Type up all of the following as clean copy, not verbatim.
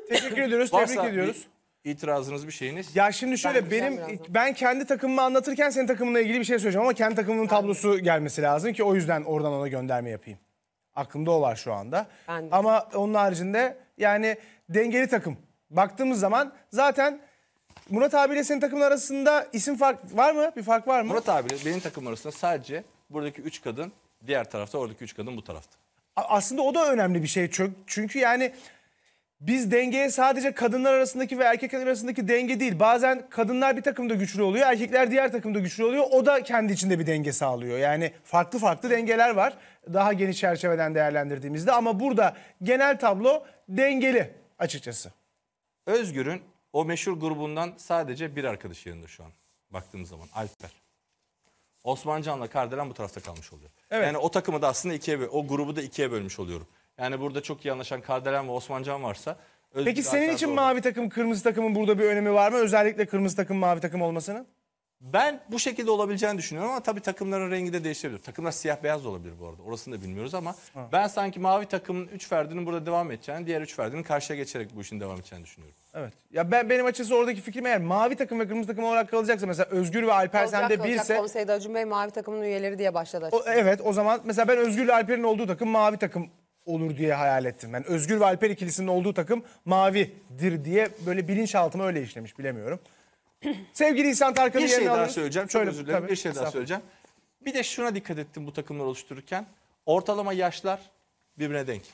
Teşekkür ediyoruz, Varsa tebrik ediyoruz. İtirazınız bir şeyiniz. Ya şimdi şöyle ben kendi takımımı anlatırken senin takımınla ilgili bir şey söyleyeceğim ama kendi takımımın tablosu gelmesi lazım ki o yüzden oradan ona gönderme yapayım. Aklımda o var şu anda. Ama onun haricinde yani dengeli takım. Baktığımız zaman zaten Murat abiyle senin takımın arasında isim fark var mı? Bir fark var mı? Murat abiyle benim takım arasında sadece buradaki 3 kadın diğer tarafta, oradaki 3 kadın bu tarafta. Aslında o da önemli bir şey çünkü yani biz dengeye sadece kadınlar arasındaki ve erkekler arasındaki denge değil. Bazen kadınlar bir takımda güçlü oluyor, erkekler diğer takımda güçlü oluyor. O da kendi içinde bir denge sağlıyor. Yani farklı farklı dengeler var daha geniş çerçeveden değerlendirdiğimizde. Ama burada genel tablo dengeli açıkçası. Özgür'ün o meşhur grubundan sadece bir arkadaşı yanında şu an baktığımız zaman, Alper. Osmancan'la Kardelen bu tarafta kalmış oluyor. Evet. Yani o takımı da aslında o grubu da ikiye bölmüş oluyorum. Yani burada çok iyi anlaşan Kardelen ve Osmancan varsa... Peki senin için mavi takım, kırmızı takımın burada bir önemi var mı? Özellikle kırmızı takım, mavi takım olmasının? Ben bu şekilde olabileceğini düşünüyorum ama tabii takımların rengi de değişebilir. Takımlar siyah beyaz da olabilir bu arada. Orasını da bilmiyoruz ama ben sanki mavi takımın 3 ferdinin burada devam edeceğini, diğer 3 ferdinin karşıya geçerek bu işin devam edeceğini düşünüyorum. Evet. Ya benim açıkçası oradaki fikrim eğer mavi takım ve kırmızı takım olarak kalacaksa mesela Özgür ve Alper sende birse... Konseyde Acun Bey mavi takımın üyeleri diye başladı. Evet o zaman mesela ben Özgür ile Alper'in olduğu takım mavi takım olur diye hayal ettim. Ben Özgür ve Alper ikilisinin olduğu takım mavidir diye böyle bilinçaltıma öyle işlemiş, bilemiyorum. Sevgili İhsan Tarkan'ı bir yerine şey daha alırız. söyleyeceğim. Çok özür dilerim. Bir şey daha söyleyeceğim. Bir de şuna dikkat ettim bu takımları oluştururken. Ortalama yaşlar birbirine denk.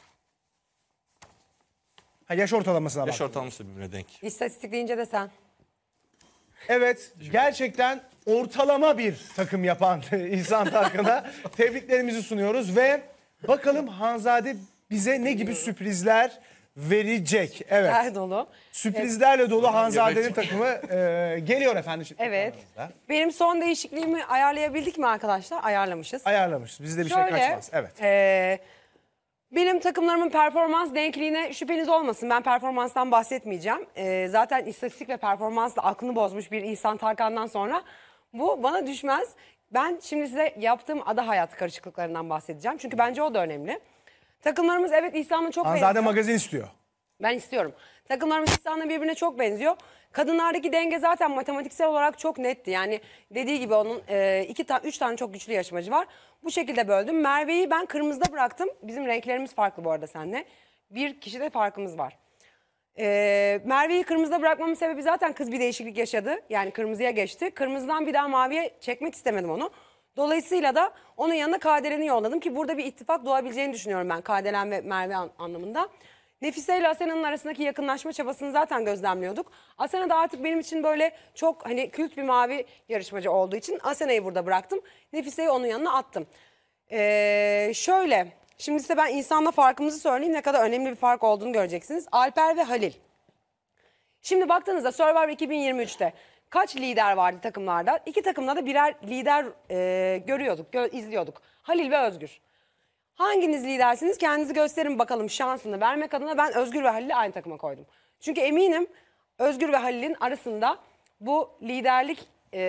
Ha, yaş ortalamasına bak. Yaş ortalaması birbirine denk. İstatistik deyince de sen. Evet, gerçekten ortalama bir takım yapan İhsan Tarkan'a tebriklerimizi sunuyoruz ve bakalım Hanzade bize ne gibi sürprizler verecek. Evet. Her dolu. Sürprizlerle dolu Hanzade'nin takımı geliyor efendim. Evet. Benim son değişikliğimi ayarlayabildik mi arkadaşlar? Ayarlamışız. Ayarlamışız. Bizde bir şey kaçmaz. Evet. Benim takımlarımın performans denkliğine şüpheniz olmasın. Ben performanstan bahsetmeyeceğim. Zaten istatistik ve performansla aklını bozmuş bir İhsan Tarkan'dan sonra bu bana düşmez. Ben şimdi size yaptığım ada hayatı karışıklıklarından bahsedeceğim. Çünkü bence o da önemli. Takımlarımız evet İhsan'la çok benziyor. Hanzade magazin istiyor. Ben istiyorum. Takımlarımız İhsan'la birbirine çok benziyor. Kadınlardaki denge zaten matematiksel olarak çok netti. Yani dediği gibi onun 3 tane çok güçlü yarışmacı var. Bu şekilde böldüm. Merve'yi ben kırmızıda bıraktım. Bizim renklerimiz farklı bu arada seninle. Bir kişide farkımız var. Merve'yi kırmızıda bırakmamın sebebi zaten kız bir değişiklik yaşadı. Yani kırmızıya geçti. Kırmızıdan bir daha maviye çekmek istemedim onu. Dolayısıyla da onun yanına Kardelen'i yolladım ki burada bir ittifak doğabileceğini düşünüyorum ben Kardelen ve Merve anlamında. Nefise ile Asena'nın arasındaki yakınlaşma çabasını zaten gözlemliyorduk. Asena da artık benim için böyle çok hani kült bir mavi yarışmacı olduğu için Asena'yı burada bıraktım. Nefise'yi onun yanına attım. Şöyle, şimdi size ben insanla farkımızı söyleyeyim, ne kadar önemli bir fark olduğunu göreceksiniz. Alper ve Halil. Şimdi baktığınızda Survivor 2023'te kaç lider vardı takımlarda? İki takımda da birer lider görüyorduk, izliyorduk. Halil ve Özgür. Hanginiz lidersiniz? Kendinizi gösterin bakalım şansını vermek adına ben Özgür ve Halil'i aynı takıma koydum. Çünkü eminim Özgür ve Halil'in arasında bu liderlik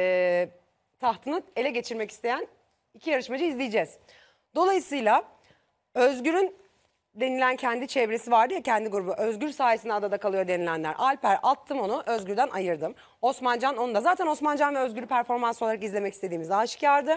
tahtını ele geçirmek isteyen iki yarışmacı izleyeceğiz. Dolayısıyla Özgür'ün denilen kendi çevresi vardı ya, kendi grubu. Özgür sayesinde adada kalıyor denilenler. Alper attım onu, Özgür'den ayırdım. Osmancan onu da. Zaten Osmancan ve Özgür'ü performans olarak izlemek istediğimiz aşikardı.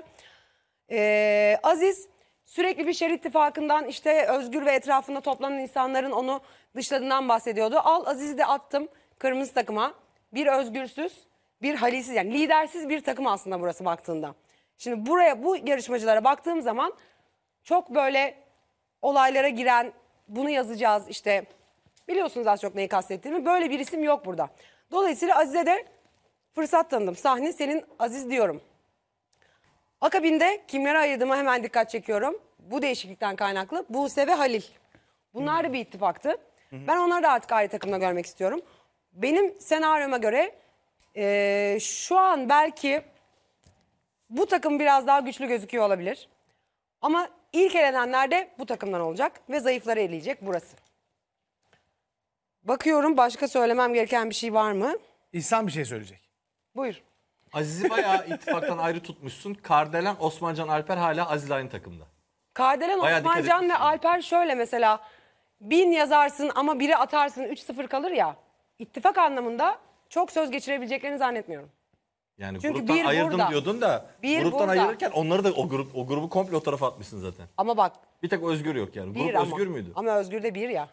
Aziz sürekli bir şer ittifakından, işte Özgür ve etrafında toplanan insanların onu dışladığından bahsediyordu. Al Aziz'i de attım kırmızı takıma. Bir özgürsüz, bir halilsiz, yani lidersiz bir takım aslında burası baktığında. Şimdi buraya, bu yarışmacılara baktığım zaman çok böyle olaylara giren, bunu yazacağız işte, biliyorsunuz az çok neyi kastettiğimi, böyle bir isim yok burada. Dolayısıyla Aziz'e de fırsat tanıdım. Sahne senin Aziz diyorum. Akabinde kimlere ayırdığıma hemen dikkat çekiyorum. Bu değişiklikten kaynaklı Buse ve Halil. Bunlar da bir ittifaktı. Ben onları da artık ayrı takımda görmek istiyorum. Benim senaryoma göre şu an belki bu takım biraz daha güçlü gözüküyor olabilir. Ama ilk elenenler de bu takımdan olacak ve zayıfları eleyecek burası. Bakıyorum, başka söylemem gereken bir şey var mı? İhsan bir şey söyleyecek. Buyur. Aziz'i bayağı ittifaktan ayrı tutmuşsun. Kardelen, Osmancan, Alper hala Aziz'le aynı takımda. Kardelen, Bayağı Osmancan ve Alper şöyle mesela, 1000 yazarsın ama biri atarsın 3-0 kalır ya. İttifak anlamında çok söz geçirebileceklerini zannetmiyorum. Yani Çünkü gruptan bir ayırdım burada. diyordun da Bir gruptan burada. ayırırken onları da o grubu komple o tarafa atmışsın zaten. Ama bak Bir tek Özgür yok yani. bir Grup ama. Özgür müydü? Ama Özgür de bir ya.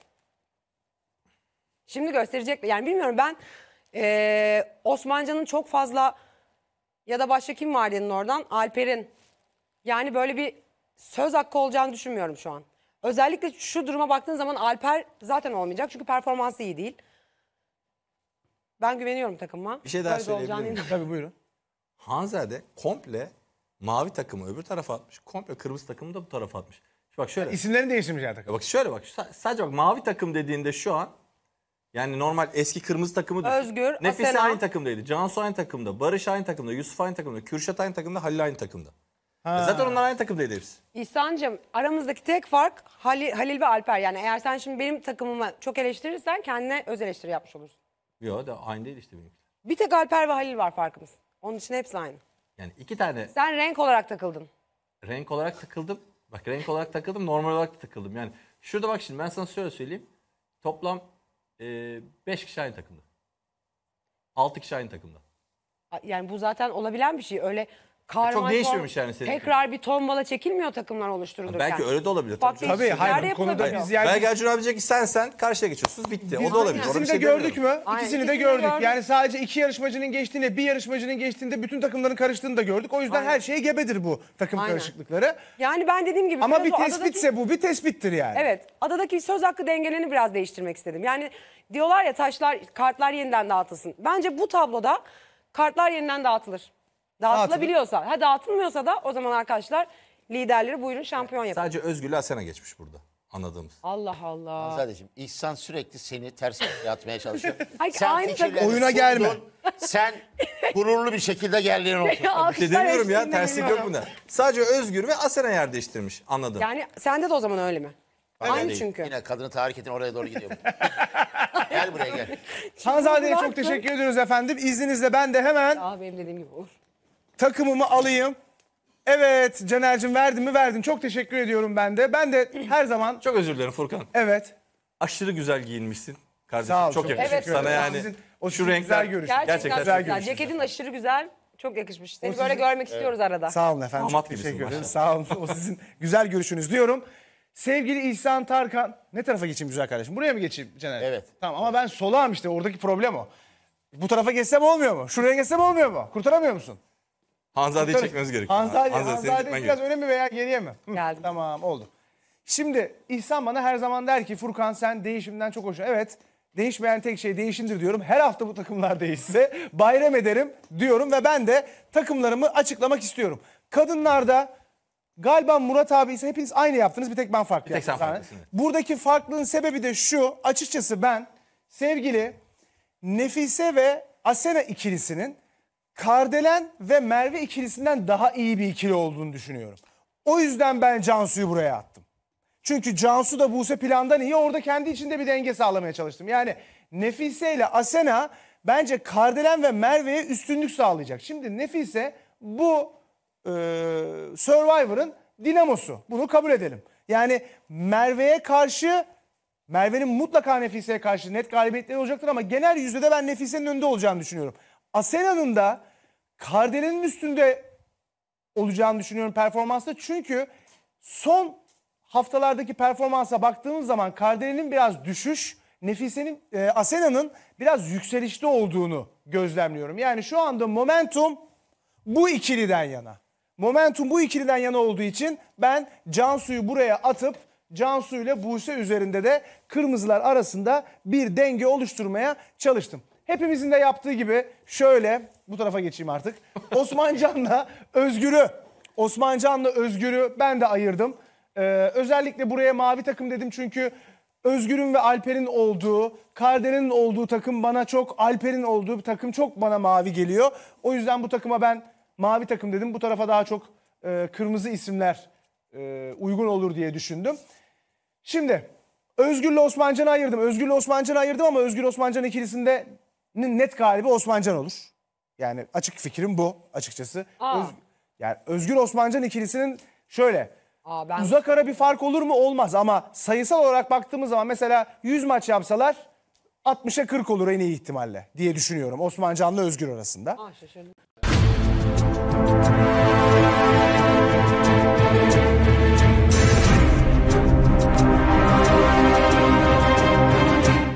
Şimdi gösterecek. Yani bilmiyorum ben Osmancan'ın çok fazla ya da başka kim var dedin oradan? Alper'in. Yani böyle bir söz hakkı olacağını düşünmüyorum şu an. Özellikle şu duruma baktığın zaman Alper zaten olmayacak. Çünkü performansı iyi değil. Ben güveniyorum takıma. Bir şey daha Böyle de olacağını söyleyebilir miyim? Tabii buyurun. Hanzade komple mavi takımı öbür tarafa atmış. Komple kırmızı takımı da bu tarafa atmış. Şimdi bak şöyle. İsimlerini değiştirmeyecek takım. Bak şöyle bak. Sadece bak mavi takım dediğinde şu an yani normal eski kırmızı takımı düşün. Özgür, Nefise Asena. aynı takımdaydı. Cansu aynı takımda. Barış aynı takımda. Yusuf aynı takımda. Kürşat aynı takımda. Halil aynı takımda. Zaten onlar aynı takımdaydı hepsi. İhsan'cığım aramızdaki tek fark Halil ve Alper. Yani eğer sen şimdi benim takımımı çok eleştirirsen kendine öz eleştiri yapmış olursun. Yok da aynı değil işte benimki. Bir tek Alper ve Halil var farkımız. Onun için hepsi aynı. Yani iki tane Sen renk olarak takıldın. renk olarak takıldım. Bak renk olarak takıldım. Normal olarak da takıldım. Yani şurada bak şimdi ben sana şöyle söyleyeyim. Toplam 5 kişi aynı takımda. 6 kişi aynı takımda. Yani bu zaten olabilen bir şey. Öyle kahraman çok değişmemiş yani senin tekrar bir tombala çekilmiyor takımlar oluşturulurken. Belki öyle de olabilir. Ufak Tabii canım. Tabii değişiklikler hayır de bu konuda yapılabiliyor. biz yani Belki Acun abi diyecek ki sen karşıya geçiyorsunuz bitti. O da olabilir. Ona İkisini bir de şey gördük demiyorum. mü? Aynen, İkisini de ikisini de gördük. gördük. Yani sadece iki yarışmacının geçtiğinde, bir yarışmacının geçtiğinde bütün takımların karıştığını da gördük. O yüzden Aynen. her şeye gebedir bu takım Aynen. karışıklıkları. Yani ben dediğim gibi Ama biraz bir o adadaki- tespitse bu bir tespittir yani. Evet, adadaki söz hakkı dengelerini biraz değiştirmek istedim. Yani diyorlar ya kartlar yeniden dağıtılsın. Bence bu tabloda kartlar yeniden dağıtılır. Dağıtılabiliyorsa. Ha dağıtılmıyorsa da o zaman arkadaşlar liderleri buyurun şampiyon yapın. Sadece Özgür'le Asena geçmiş burada anladığımız. Allah Allah. Sadece İhsan sürekli seni ters köşeye atmaya çalışıyor. Ay, Sen aynı fikirlerini takım. Oyuna sundun, gelme. Sen gururlu bir şekilde geldin otur. Bir şey Alkışlar demiyorum ya eşliğinde terslik yok geliyorum. bunda. Sadece Özgür ve Asena yer değiştirmiş anladım. Yani sende de o zaman öyle mi? Aynı değil. çünkü. Yine kadını tahrik edin oraya doğru gidiyor. Gel buraya gel. Hanzade'ye çok bıraktım. teşekkür ediyoruz efendim. İzninizle ben de hemen Aa, benim dediğim gibi olur. takımımı alayım. Evet Caner'cim verdin mi verdin. Çok teşekkür ediyorum ben de. Ben de her zaman Çok özür dilerim Furkan. evet. Aşırı güzel giyinmişsin. Kardeşim Sağ ol, çok çok yakışmış teşekkür sana ederim. yani. O şu sizin renkler güzel görüşünüz. Gerçekten, gerçekten güzel. güzel görüşünüz. Ceketin aşırı güzel. Çok yakışmış. Seni O böyle sizin- görmek istiyoruz arada. Sağ olun efendim. Damat Çok gibisin teşekkür ederim. maşallah. Sağ olun. O sizin güzel görüşünüz diyorum. Sevgili İhsan Tarkan. Ne tarafa geçeyim güzel kardeşim? Buraya mı geçeyim Caner? Evet. Tamam ama ben solağım işte. Oradaki problem o. Bu tarafa geçsem olmuyor mu? Şuraya geçsem olmuyor mu? Kurtaramıyor musun? Hanzade'yi çekmemiz gerekiyor. Hanzade senin biraz gitmen öne mi veya geriye mi? Hı, Geldim. tamam oldu. Şimdi İhsan bana her zaman der ki Furkan sen değişimden çok hoşlan. Evet değişmeyen tek şey değişimdir diyorum. Her hafta bu takımlar değişse bayram ederim diyorum ve ben de takımlarımı açıklamak istiyorum. Kadınlarda galiba Murat abi ise hepiniz aynı yaptınız bir tek ben farklı Bir tek sen yaptım. farklısın, evet. Buradaki farklılığın sebebi de şu açıkçası ben sevgili Nefise ve Asena ikilisinin Kardelen ve Merve ikilisinden daha iyi bir ikili olduğunu düşünüyorum. O yüzden ben Cansu'yu buraya attım. Çünkü Cansu da Buse plandan iyi. Orada kendi içinde bir denge sağlamaya çalıştım. Yani Nefise ile Asena bence Kardelen ve Merve'ye üstünlük sağlayacak. Şimdi Nefise bu Survivor'ın dinamosu. Bunu kabul edelim. Yani Merve'ye karşı Merve'nin mutlaka Nefise'ye karşı net galibiyetleri olacaktır ama genel yüzde de ben Nefise'nin önünde olacağını düşünüyorum. Asena'nın da Kardelen'in üstünde olacağını düşünüyorum performansta. Çünkü son haftalardaki performansa baktığımız zaman Kardelen'in biraz düşüş, Nefise'nin, Asena'nın biraz yükselişte olduğunu gözlemliyorum. Yani şu anda momentum bu ikiliden yana. Momentum bu ikiliden yana olduğu için ben Cansu'yu buraya atıp Cansu ile Buse üzerinde de kırmızılar arasında bir denge oluşturmaya çalıştım. Hepimizin de yaptığı gibi şöyle bu tarafa geçeyim artık. Osmancan'la Özgür'ü ben de ayırdım. Özellikle buraya mavi takım dedim çünkü Özgür'ün ve Alper'in olduğu, Kardelen'in olduğu takım bana çok, Alper'in olduğu bir takım çok bana mavi geliyor. O yüzden bu takıma ben mavi takım dedim. Bu tarafa daha çok kırmızı isimler uygun olur diye düşündüm. Şimdi Özgür'le Osmancan'ı ayırdım. Özgür'le Osmancan'ı ayırdım ama Özgür Osmancan ikilisinde net galibi Osmancan olur. Yani açık fikrim bu açıkçası. Aa. Yani Özgür Osmancan ikilisinin şöyle Ben Uzak ara bir fark olur mu? Olmaz ama sayısal olarak baktığımız zaman mesela 100 maç yapsalar 60'a 40 olur en iyi ihtimalle diye düşünüyorum Osman Can'la Özgür arasında. şaşırdım.